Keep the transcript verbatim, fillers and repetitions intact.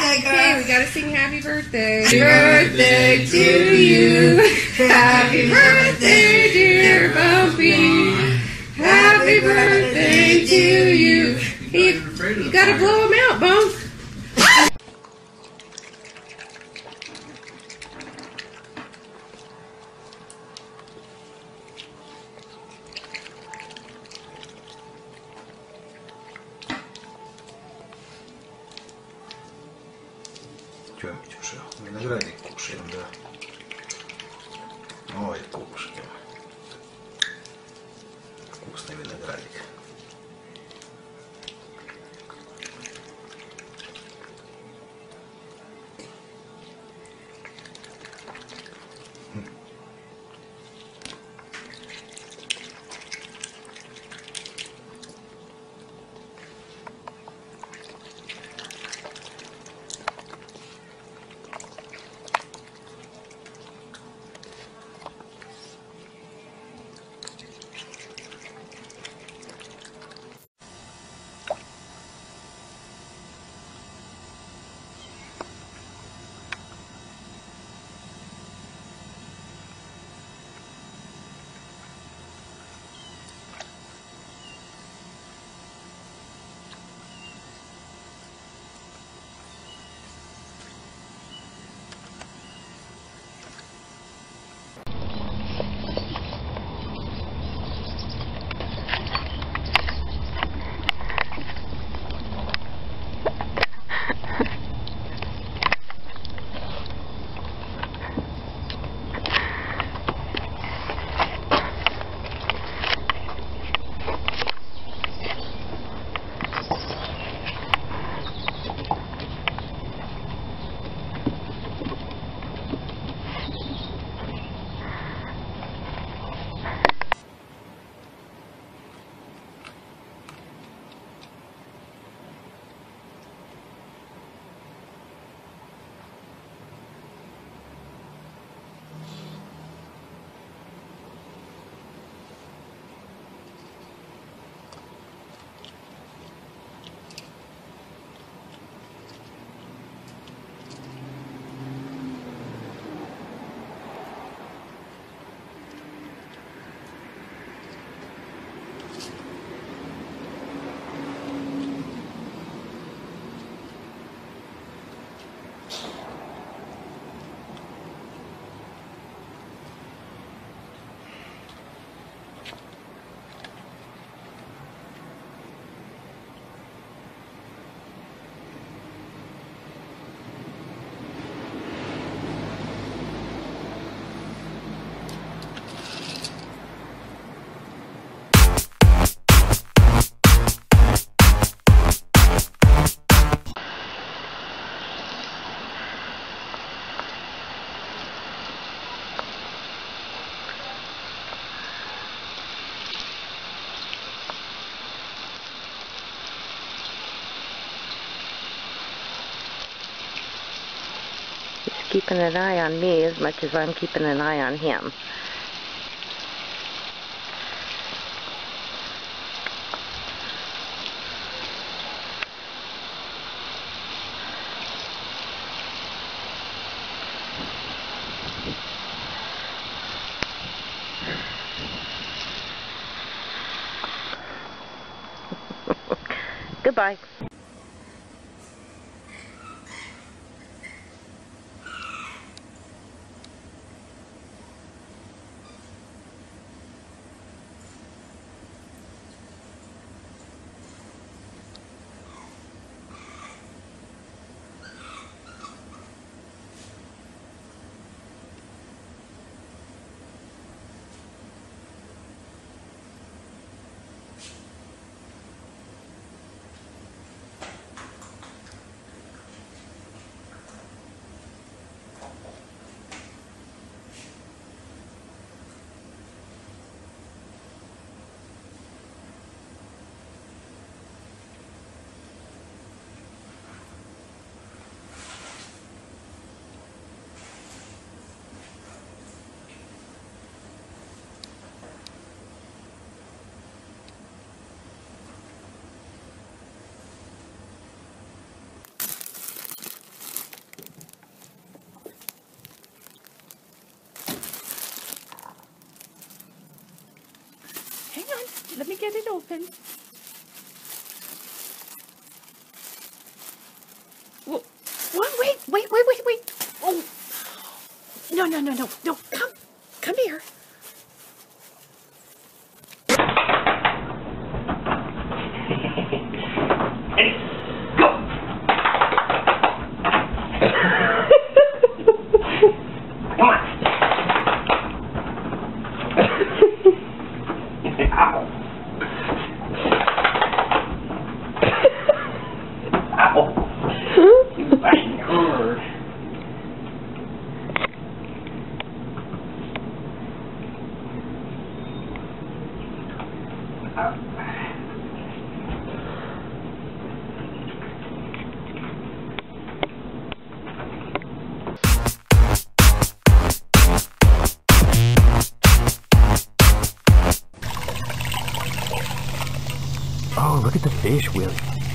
Okay, we gotta sing happy birthday. Happy birthday to you. Happy birthday, dear Bumpy. Happy birthday to you. You, you gotta blow them out, Bump. Чё, Митюша, виноградик кушаем, да? Ой, кушаем. Вкусный виноградик. He's keeping an eye on me as much as I'm keeping an eye on him. Goodbye. get it open. Well, what? Wait, wait, wait, wait, wait. Oh, no, no, no, no, no. Come, come here. Oh, look at the fish, Willie.